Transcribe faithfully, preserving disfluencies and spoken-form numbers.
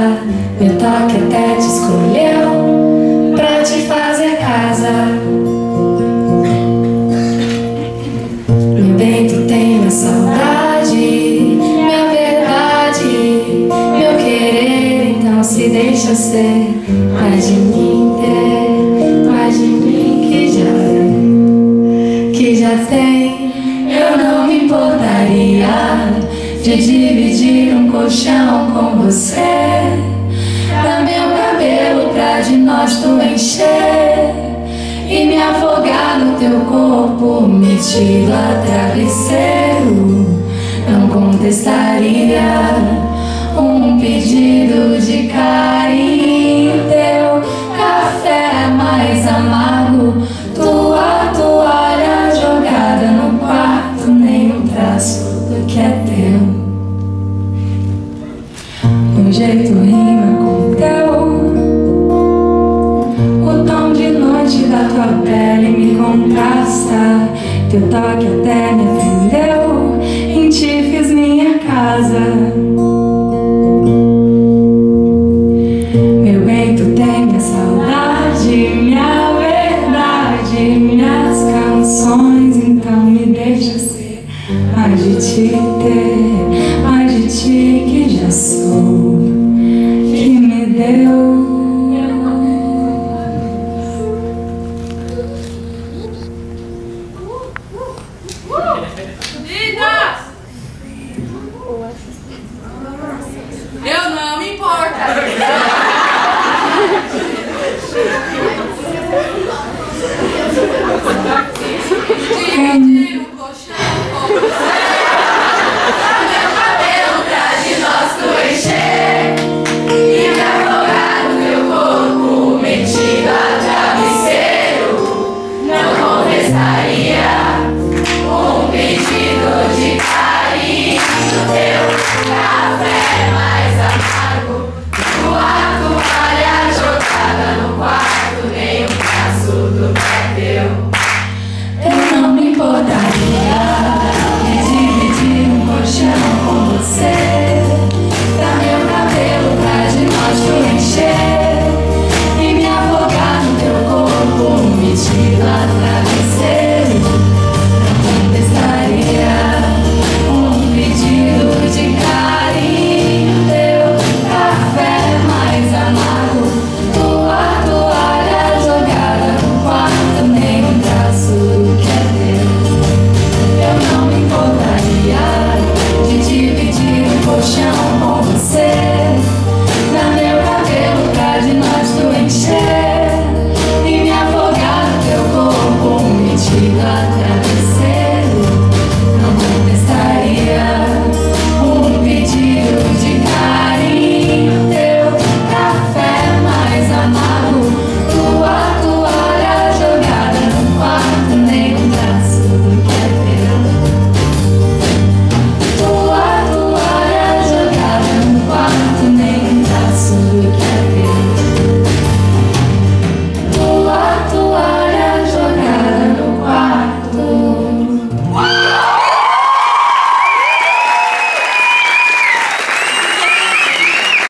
meu toque até te escolheu pra te fazer casa. Meu bem, tu tem minha saudade, minha verdade, meu querer. Então se deixa ser mais de mim, ter mais de mim que já tem, que já tem. Eu não me importaria de dividir um colchão com você, dar meu cabelo pra de nós tu encher e me afogar no teu corpo metido a travesseiro. Não contestaria um pedido de carinho. Teu café é mais amargo, tua toalha jogada no quarto, nem um traço do que é teu. Meu jeito rima com o teu, o tom de noite da tua pele me contrasta. Teu toque até me ofendeu, em ti fiz minha casa. Meu bem, tu tem minha saudade, minha verdade, minhas canções. Então me deixa ser mais de ti, ter mais de ti que já sou, que me deu. Eu não me importo. Dividir